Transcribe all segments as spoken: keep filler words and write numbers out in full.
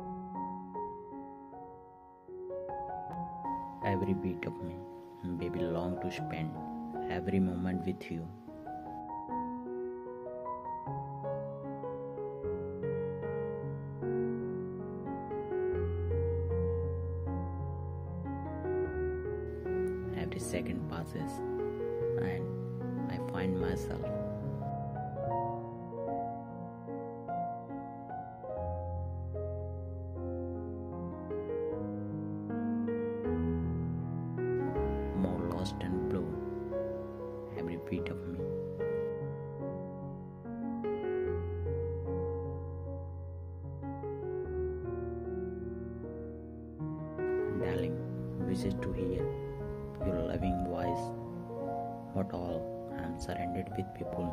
Every beat of me, baby, long to spend every moment with you. Every second passes, and I find myself more lost and blue. Every beat of me. Darling, wishes to hear your loving voice, but all I am surrendered with people.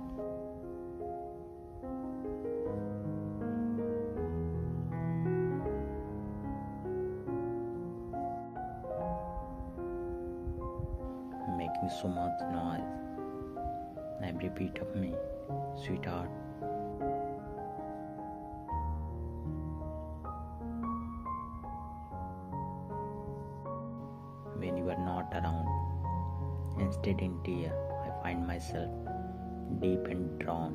Making so much noise. Every beat of me, sweetheart. When you are not around, instead in tear, I find myself deep and drawn.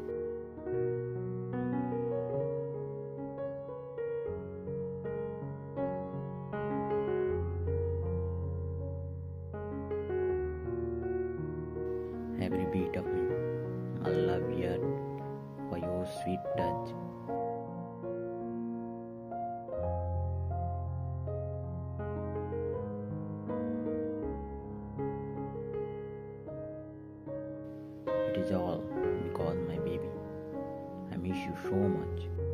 Every beat of me, I love you for your sweet touch. It is all because my baby, I miss you so much.